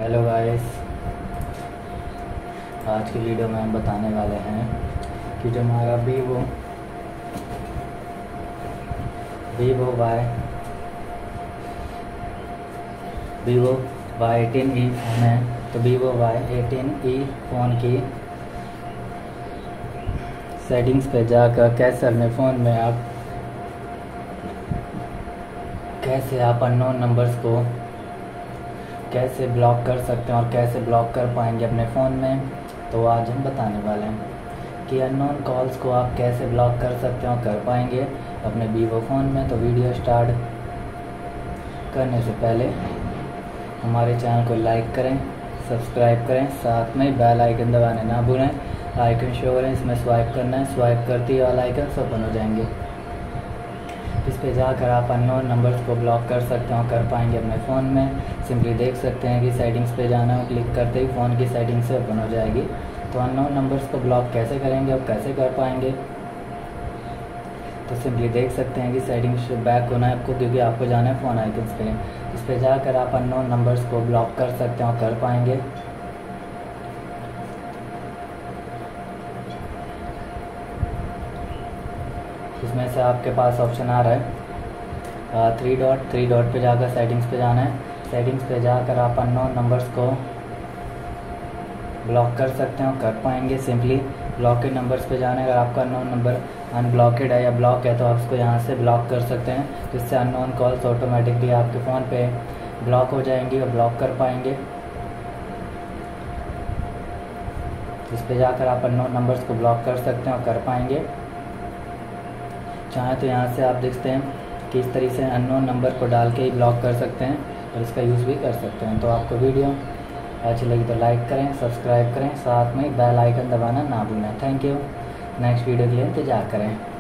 Hello guys, आज की video में हम बताने वाले हैं कि जो हमारा वीवो Y18e फ़ोन है। तो वीवो Y18e फ़ोन की सेटिंग्स पे जाकर कैसे अपने फ़ोन में कैसे आप अननोन नंबर्स को कैसे ब्लॉक कर सकते हैं और कैसे ब्लॉक कर पाएंगे अपने फ़ोन में। तो आज हम बताने वाले हैं कि अननोन कॉल्स को आप कैसे ब्लॉक कर सकते हैं और कर पाएंगे अपने वीवो फ़ोन में। तो वीडियो स्टार्ट करने से पहले हमारे चैनल को लाइक करें, सब्सक्राइब करें, साथ में बेल आइकन दबाने ना भूलें। आइकन शो करें, इसमें स्वाइप करना है, स्वाइप करते ही वाला आइकन सब ओपन हो जाएंगे। इस पे जाकर आप अननोन नंबर्स को ब्लॉक कर सकते हैं और कर पाएंगे अपने फ़ोन में। सिंपली देख सकते हैं कि सेटिंग्स पे जाना है, क्लिक करते ही फ़ोन की सेटिंग से ओपन हो जाएगी। तो अननोन नंबर्स को ब्लॉक कैसे करेंगे और कैसे कर पाएंगे, तो सिंपली देख सकते हैं कि सेटिंग्स बैक होना है आपको, क्योंकि आपको जाना है फ़ोन आइकन्स पे। इस पे जाकर आप अननोन नंबर्स को ब्लॉक कर सकते हैं और कर पाएंगे। इसमें से आपके पास ऑप्शन आ रहा है थ्री डॉट पे जाकर सेटिंग्स पे जाना है। सेटिंग्स पे जाकर आप अननोन नंबर्स को ब्लॉक कर सकते हैं और कर पाएंगे। सिंपली ब्लॉकेड नंबर्स पे जाना है। अगर आपका अननोन नंबर अनब्लॉकेड है या ब्लॉक है तो आप उसको यहाँ से ब्लॉक कर सकते हैं, जिससे अननोन कॉल्स ऑटोमेटिकली आपके फ़ोन पे ब्लॉक हो जाएंगी और ब्लॉक कर पाएंगे। इस पे जाकर आप अननोन नंबर्स को ब्लॉक कर सकते हैं और कर पाएंगे। चाहें तो यहाँ से आप देखते हैं कि इस तरीके से अननोन नंबर को डाल के ही ब्लॉक कर सकते हैं और इसका यूज़ भी कर सकते हैं। तो आपको वीडियो अच्छी लगी तो लाइक करें, सब्सक्राइब करें, साथ में बेल आइकन दबाना ना भूलें। Thank you. नेक्स्ट वीडियो के लिए इंतज़ार करें।